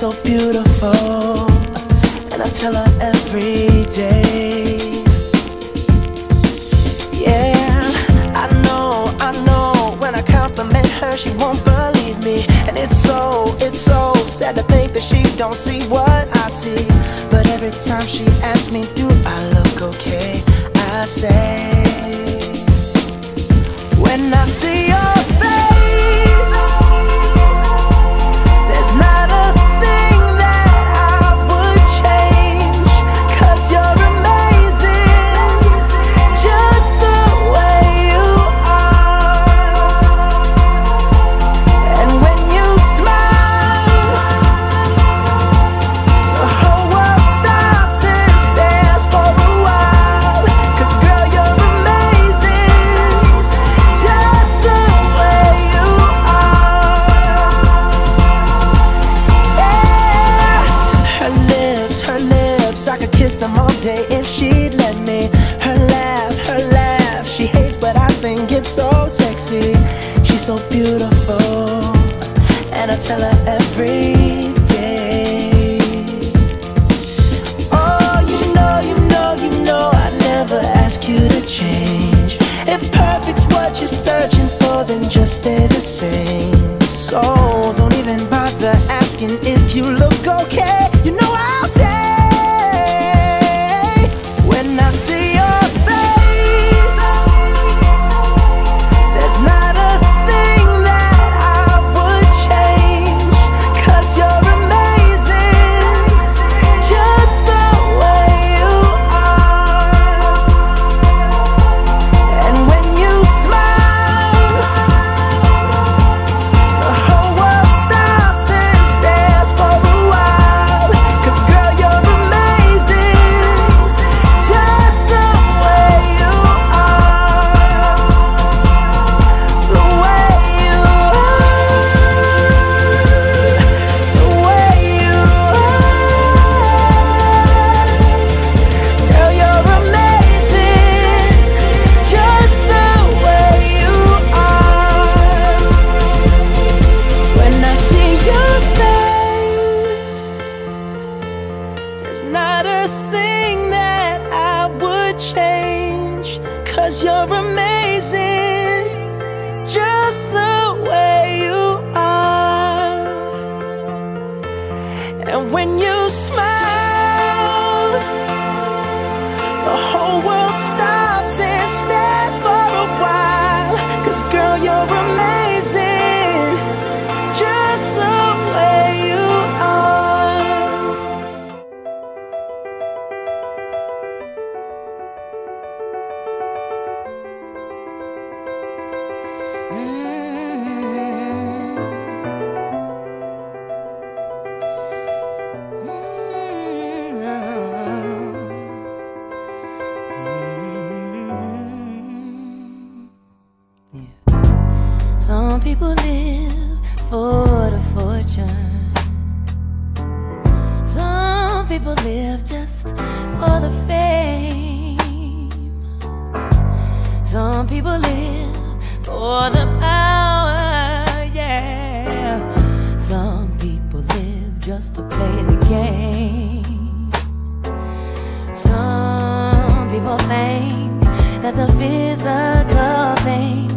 so beautiful, and I tell her every day. Yeah, I know, when I compliment her, she won't believe me. And it's so sad to think that she don't see what I see. But every time she asks me, do I look okay, I say, when I see your face, there's not a thing that I would change, 'cause you're amazing, just the way you are. And when you smile, the whole world stops and stares for a while, 'cause girl, you're amazing, just the way you are. Yeah. Her lips, I could kiss them all day if she'd let me. Her laugh, she hates, but I think it's so sexy. She's so beautiful, and I tell her every day. Oh, you know, I never ask you to change. If perfect's what you're searching for, then just stay the same. So don't even bother asking if you look okay. You know I'll say, when I see your face, there's not a thing that I would change, 'cause you're amazing, just the way you are. And when you smile, the whole world stops and stares for a while, 'cause girl, you're amazing, just the way you are. The way you are, the way you are. Girl, you're amazing, just the way you are. When I see your face, there's not a thing that I would change, 'cause you're amazing, just the way you are. And when you smile, the whole world stops and stares for a while, 'cause girl, you're amazing, just the way you are. Some people live for the fortune. Some people live just for the fame. Some people live for the power, yeah. Some people live just to play the game. Some people think that the physical things